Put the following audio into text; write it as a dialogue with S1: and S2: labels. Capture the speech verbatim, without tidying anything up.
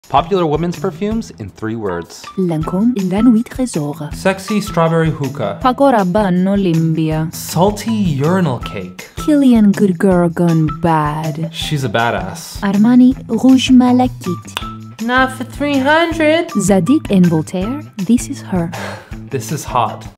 S1: Popular women's perfumes in three words.
S2: Lancome, La Nuit, Tresor.
S3: Sexy strawberry hookah.
S2: Paco, Rabanne, Olympea.
S3: Salty urinal cake.
S2: Kilian, good girl gone bad.
S3: She's a badass.
S2: Armani, Rouge, Malachite.
S3: Not for three hundred.
S2: Zadig and Voltaire, this is her.
S3: This is hot.